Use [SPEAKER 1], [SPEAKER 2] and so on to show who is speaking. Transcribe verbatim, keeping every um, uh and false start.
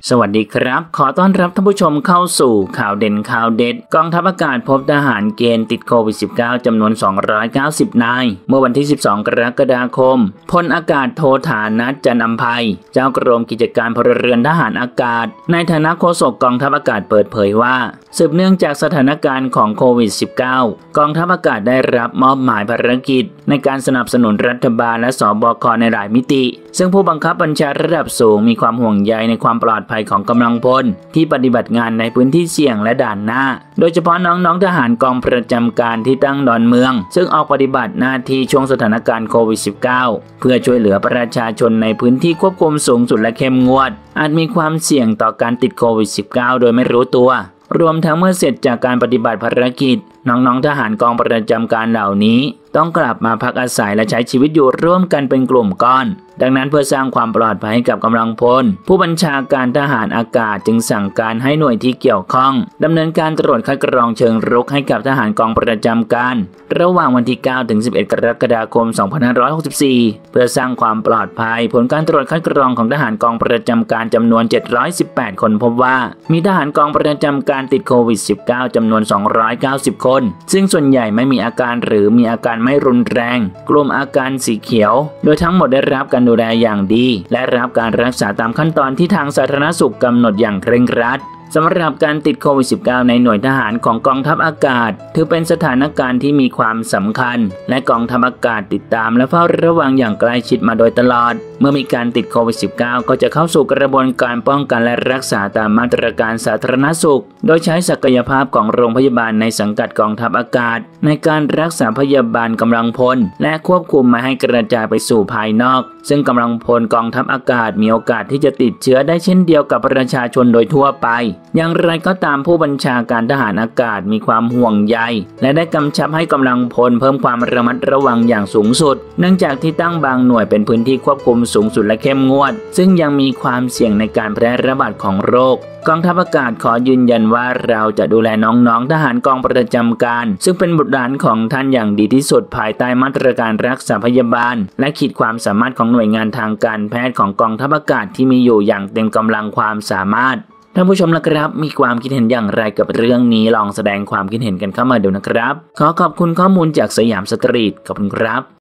[SPEAKER 1] สวัสดีครับขอต้อนรับท่านผู้ชมเข้าสู่ข่าวเด่นข่าวเด็ดกองทัพอากาศพบทหารเกณฑ์ติดโควิด สิบเก้า จำนวนสองร้อยเก้าสิบนายเมื่อวันที่สิบสองกรกฎาคมพลอากาศโทฐานัส จันทร์อำไพเจ้ากรมกิจการพลเรือนทหารอากาศในฐานะโฆษกกองทัพอากาศเปิดเผยว่าสืบเนื่องจากสถานการณ์ของโควิด สิบเก้า กองทัพอากาศได้รับมอบหมายภารกิจในการสนับสนุนรัฐบาลและสบคในหลายมิติซึ่งผู้บังคับบัญชาระดับสูงมีความห่วงใยในความปลอดภัยของกำลังพลที่ปฏิบัติงานในพื้นที่เสี่ยงและด่านหน้าโดยเฉพาะน้องๆทหารกองประจำการที่ตั้งดอนเมืองซึ่งออกปฏิบัติหน้าที่ช่วงสถานการณ์โควิด สิบเก้า เพื่อช่วยเหลือประชาชนในพื้นที่ควบคุมสูงสุดและเข้มงวดอาจมีความเสี่ยงต่อการติดโควิด สิบเก้า โดยไม่รู้ตัวรวมทั้งเมื่อเสร็จจากการปฏิบัติภารกิจน้องๆทหารกองประจำการเหล่านี้ต้องกลับมาพักอาศัยและใช้ชีวิตอยู่ร่วมกันเป็นกลุ่มก้อนดังนั้นเพื่อสร้างความปลอดภัยให้กับกำลังพลผู้บัญชาการทหารอากาศจึงสั่งการให้หน่วยที่เกี่ยวข้องดำเนินการตรวจคัดกรองเชิงรุกให้กับทหารกองประจำการระหว่างวันที่เก้าถึงสิบเอ็ดกรกฎาคมสองพันห้าร้อยหกสิบสี่เพื่อสร้างความปลอดภัยผลการตรวจคัดกรองของทหารกองประจำการจำนวนเจ็ดร้อยสิบแปดคนพบว่ามีทหารกองประจำการติดโควิด สิบเก้า จำนวนสองร้อยเก้าสิบคนซึ่งส่วนใหญ่ไม่มีอาการหรือมีอาการไม่รุนแรงกลุ่มอาการสีเขียวโดยทั้งหมดได้รับการดูแลอย่างดีและรับการรักษาตามขั้นตอนที่ทางสาธารณสุขกำหนดอย่างเคร่งครัดสำหรับการติดโควิด สิบเก้า ในหน่วยทหารของกองทัพอากาศถือเป็นสถานการณ์ที่มีความสำคัญและกองทัพอากาศติดตามและเฝ้าระวังอย่างใกล้ชิดมาโดยตลอดเมื่อมีการติดโควิด สิบเก้า ก็จะเข้าสู่กระบวนการป้องกันและรักษาตามมาตรการสาธารณสุขโดยใช้ศักยภาพของโรงพยาบาลในสังกัดกองทัพอากาศในการรักษาพยาบาลกำลังพลและควบคุมไม่ให้กระจายไปสู่ภายนอกซึ่งกำลังพลกองทัพอากาศมีโอกาสที่จะติดเชื้อได้เช่นเดียวกับประชาชนโดยทั่วไปอย่างไรก็ตามผู้บัญชาการทหารอากาศมีความห่วงใยและได้กำชับให้กำลังพลเพิ่มความระมัดระวังอย่างสูงสุดเนื่องจากที่ตั้งบางหน่วยเป็นพื้นที่ควบคุมสูงสุดและเข้มงวดซึ่งยังมีความเสี่ยงในการแพร่ระบาดของโรคกองทัพอากาศขอยืนยันว่าเราจะดูแลน้องๆทหารกองประจำการซึ่งเป็นบุตรหลานของท่านอย่างดีที่สุดภายใต้มาตรการรักษาพยาบาลและขีดความสามารถของหน่วยงานทางการแพทย์ของกองทัพอากาศที่มีอยู่อย่างเต็มกำลังความสามารถท่านผู้ชมนะครับมีความคิดเห็นอย่างไรกับเรื่องนี้ลองแสดงความคิดเห็นกันเข้ามาดูนะครับขอขอบคุณข้อมูลจากสยามสตรีทขอบคุณครับ